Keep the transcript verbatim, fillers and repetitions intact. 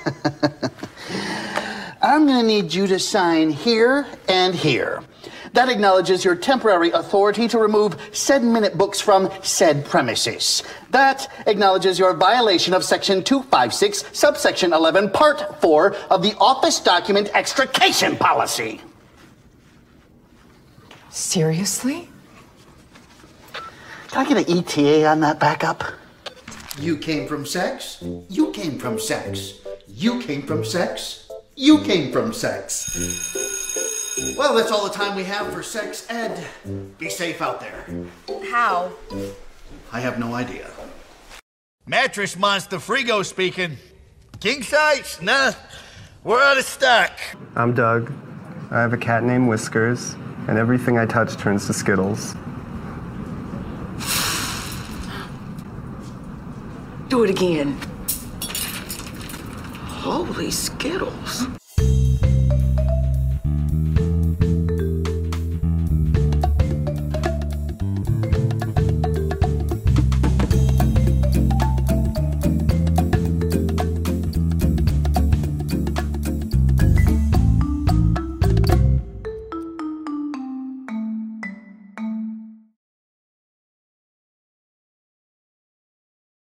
I'm going to need you to sign here and here. That acknowledges your temporary authority to remove said minute books from said premises. That acknowledges your violation of Section two fifty-six, subsection eleven, Part four of the Office Document Extrication Policy. Seriously? Can I get an E T A on that backup? You came from sex. You came from sex. You came from sex. You came from sex. Well, that's all the time we have for sex ed. Be safe out there. How? I have no idea. Mattress Monster Frigo speaking. King size? Nah, we're out of stock. I'm Doug. I have a cat named Whiskers, and everything I touch turns to Skittles. Do it again. Holy Skittles.